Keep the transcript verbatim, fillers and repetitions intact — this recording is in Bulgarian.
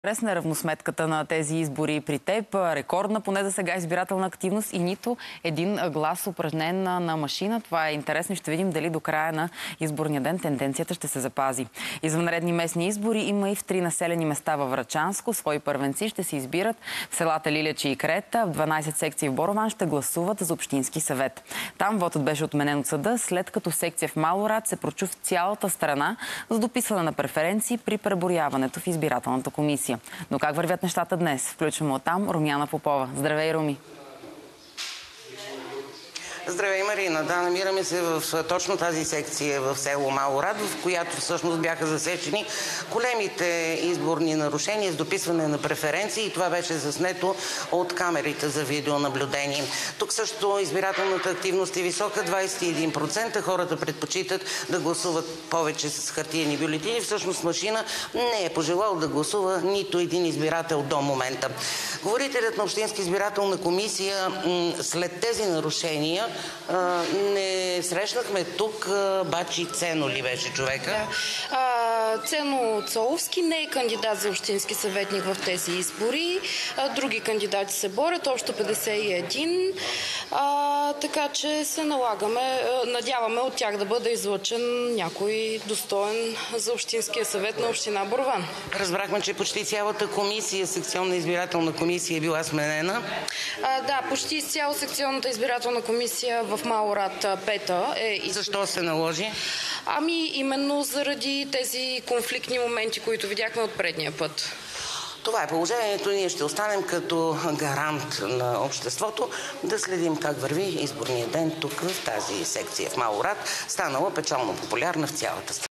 Интересна е равносметката на тези избори при теб. Рекордна поне за сега избирателна активност и нито един глас упражнен на машина. Това е интересно и ще видим дали до края на изборния ден тенденцията ще се запази. Извънредни местни избори има и в три населени места във Врачанско. Свои първенци ще се избират в селата Лилечи и Крета. В дванадесет секции в Борован ще гласуват за общински съвет. Там вотът беше отменен от съда, след като секция в Малорад се прочу в цялата страна за дописване на преференции при преброяването в избирателната комисия. Но как вървят нещата днес? Включваме оттам Румяна Попова. Здравей, Руми! Здравей, Марина! Да, намираме се в точно тази секция в село Малорад, в която всъщност бяха засечени големите изборни нарушения с дописване на преференции и това беше заснето от камерите за видеонаблюдение. Тук също избирателната активност е висока, двадесет и един процента. Хората предпочитат да гласуват повече с хартиени бюлетини. Всъщност машина не е пожелал да гласува нито един избирател до момента. Говорителят на Общинска избирателна комисия след тези нарушения не срещнахме тук Бачи Цено ли беше човека? Да. А, Цено Цоловски не е кандидат за общински съветник в тези избори. А, други кандидати се борят, общо петдесет и един. А, така че се налагаме, надяваме от тях да бъде излъчен някой достоен за общинския съвет на община Борован. Разбрахме, че почти цялата комисия, секционна избирателна комисия е била сменена. А, да, почти изцяло секционната избирателна комисия в Малорад пета е... Защо се наложи? Ами именно заради тези конфликтни моменти, които видяхме от предния път. Това е положението. Ние ще останем като гарант на обществото да следим как върви изборния ден тук в тази секция в Малорад, станала печално популярна в цялата страна.